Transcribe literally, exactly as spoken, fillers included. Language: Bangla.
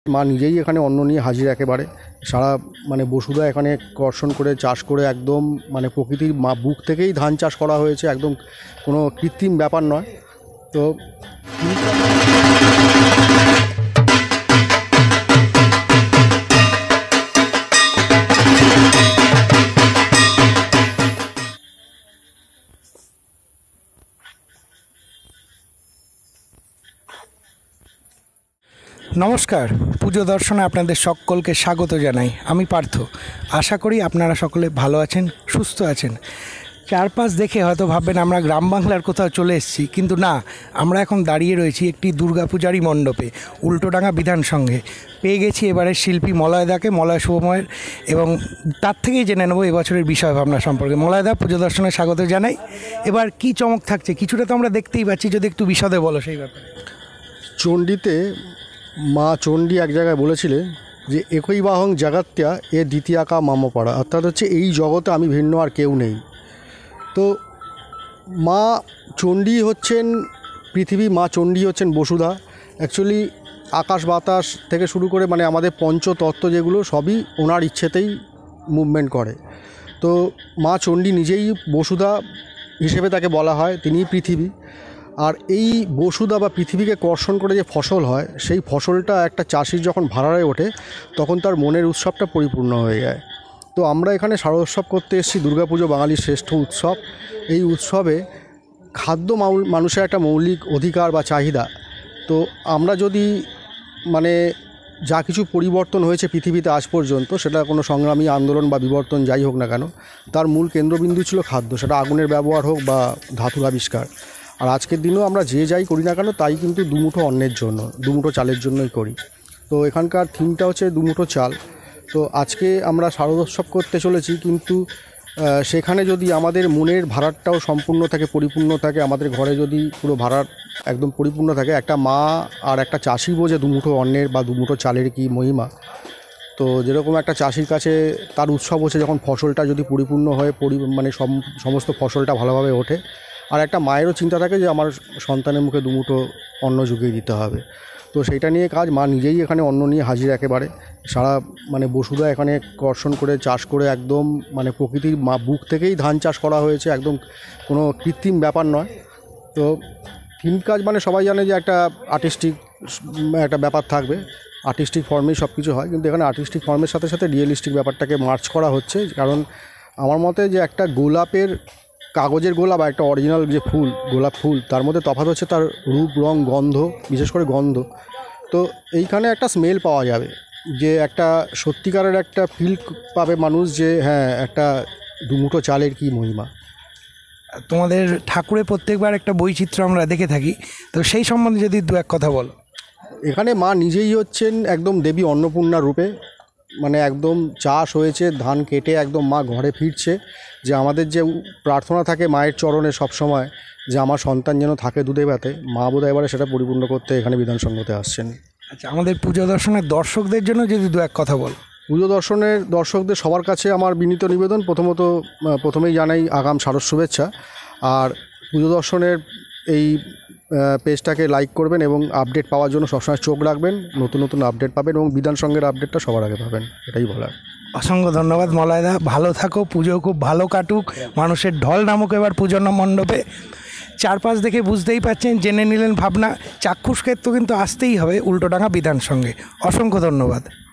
মা নিজেই এখানে অন্ন নিয়ে হাজির একেবারে সারা মানে বসুধা এখানে কর্ষণ করে চাষ করে একদম মানে প্রকৃতির মা বুক থেকেই ধান চাষ করা হয়েছে, একদম কোনো কৃত্রিম ব্যাপার নয়। তো নমস্কার, পুজো দর্শনে আপনাদের সকলকে স্বাগত জানাই। আমি পার্থ। আশা করি আপনারা সকলে ভালো আছেন, সুস্থ আছেন। চারপাশ দেখে হয়তো ভাববেন আমরা গ্রাম বাংলার কোথাও চলে এসেছি, কিন্তু না, আমরা এখন দাঁড়িয়ে রয়েছি একটি দুর্গাপূজারই মণ্ডপে, উল্টোডাঙ্গা বিধান সংঘে। পেয়ে গেছি এবারের শিল্পী মলয়দাকে, মলয় শুভময়ের, এবং তার থেকেই জেনে নেব এবছরের বিষয় ভাবনা সম্পর্কে। মলয়দা, পুজো দর্শনে স্বাগত জানাই। এবার কি চমক থাকছে? কিছুটা তো আমরা দেখতেই পাচ্ছি, যদি একটু বিশদে বলো সেই ব্যাপারে। চণ্ডীতে মা চণ্ডী এক জায়গায় বলেছিলেন যে একই বাহং জগত্যা এ দ্বিতীয়াকা মামপাড়া, অর্থাৎ হচ্ছে এই জগতে আমি ভিন্ন আর কেউ নেই। তো মা চণ্ডী হচ্ছেন পৃথিবী, মা চণ্ডী হচ্ছেন বসুধা। অ্যাকচুয়ালি আকাশ বাতাস থেকে শুরু করে মানে আমাদের পঞ্চতত্ত্ব যেগুলো সবই ওনার ইচ্ছেতেই মুভমেন্ট করে। তো মা চণ্ডী নিজেই বসুধা হিসেবে তাকে বলা হয়, তিনিই পৃথিবী। আর এই বসুধা বা পৃথিবীকে কর্ষণ করে যে ফসল হয়, সেই ফসলটা একটা চাষির যখন ভাড়ায় ওঠে তখন তার মনের উৎসবটা পরিপূর্ণ হয়ে যায়। তো আমরা এখানে শারদোৎসব করতে এসেছি, দুর্গাপুজো বাঙালির শ্রেষ্ঠ উৎসব। এই উৎসবে খাদ্য মানুষের একটা মৌলিক অধিকার বা চাহিদা। তো আমরা যদি মানে যা কিছু পরিবর্তন হয়েছে পৃথিবীতে আজ পর্যন্ত, সেটা কোনো সংগ্রামী আন্দোলন বা বিবর্তন যাই হোক না কেন, তার মূল কেন্দ্রবিন্দু ছিল খাদ্য, সেটা আগুনের ব্যবহার হোক বা ধাতুর আবিষ্কার। আর আজকের দিনেও আমরা যে যাই করি না কেন, তাই কিন্তু দুমুঠো অন্নের জন্য, দুমুঠো চালের জন্যই করি। তো এখানকার থিমটা হচ্ছে দুমুঠো চাল। তো আজকে আমরা শারদোৎসব করতে চলেছি, কিন্তু সেখানে যদি আমাদের মনের ভাড়াটাও সম্পূর্ণ থাকে, পরিপূর্ণ থাকে, আমাদের ঘরে যদি পুরো ভাড়ার একদম পরিপূর্ণ থাকে, একটা মা আর একটা চাষি বোঝে দুমুঠো অন্নের বা দুমুঠো চালের কি মহিমা। তো যেরকম একটা চাষির কাছে তার উৎসব হচ্ছে যখন ফসলটা যদি পরিপূর্ণ হয়ে পরি মানে সমস্ত ফসলটা ভালোভাবে ওঠে। আর একটা মায়েরও চিন্তা থাকে যে আমার সন্তানের মুখে দুমুঠো অন্ন জুগিয়ে দিতে হবে। তো সেইটা নিয়ে কাজ। মা নিজেই এখানে অন্ন নিয়ে হাজির একেবারে সারা মানে বসুধা এখানে কর্ষণ করে চাষ করে একদম মানে প্রকৃতির মা বুক থেকেই ধান চাষ করা হয়েছে, একদম কোনো কৃত্রিম ব্যাপার নয়। তো থিম কাজ মানে সবাই জানে যে একটা আর্টিস্টিক একটা ব্যাপার থাকবে, আর্টিস্টিক ফর্মেই সব কিছু হয়, কিন্তু এখানে আর্টিস্টিক ফর্মের সাথে সাথে রিয়েলিস্টিক ব্যাপারটাকে মার্চ করা হচ্ছে। কারণ আমার মতে যে একটা গোলাপের কাগজের গোলাপ আর একটা অরিজিনাল যে ফুল, গোলাপ ফুল, তার মধ্যে তফাৎ হচ্ছে তার রূপ, রং, গন্ধ, বিশেষ করে গন্ধ। তো এইখানে একটা স্মেল পাওয়া যাবে, যে একটা সত্যিকারের একটা ফিল পাবে মানুষ, যে হ্যাঁ একটা দুমুঠো চালের কি মহিমা। তোমাদের ঠাকুরের প্রত্যেকবার একটা বৈচিত্র্য আমরা দেখে থাকি, তো সেই সম্বন্ধে যদি দু এক কথা বলো। এখানে মা নিজেই হচ্ছেন একদম দেবী অন্নপূর্ণা রূপে, মানে একদম চাষ হয়েছে, ধান কেটে একদম মা ঘরে ফিরছে। যে আমাদের যে প্রার্থনা থাকে মায়ের চরণে সবসময়, যে আমার সন্তান যেন থাকে দুধে ভাতে, মা বোধহয় এবারে সেটা পরিপূর্ণ করতে এখানে বিধান সংঘতে আসছেন। আচ্ছা, আমাদের পুজো দর্শনের দর্শকদের জন্য যদি দু এক কথা বল। পুজো দর্শনের দর্শকদের সবার কাছে আমার বিনীত নিবেদন, প্রথমত প্রথমেই জানাই আগাম শারদ শুভেচ্ছা। আর পুজো দর্শনের এই পেজটাকে লাইক করবেন এবং আপডেট পাওয়ার জন্য সবসময় চোখ রাখবেন, নতুন নতুন আপডেট পাবেন এবং বিধান সংঘের আপডেটটা সবার আগে পাবেন, এটাই বলার। অসংখ্য ধন্যবাদ মলয়দা, ভালো থাকো, পুজো খুব ভালো কাটুক, মানুষের ঢল নামুক এবার পুজোর মণ্ডপে। চারপাশ দেখে বুঝতেই পাচ্ছেন, জেনে নিলেন ভাবনা। চাক্ষুষ ক্ষেত্র কিন্তু আসতেই হবে উল্টোডাঙ্গা বিধান সংঘে। অসংখ্য ধন্যবাদ।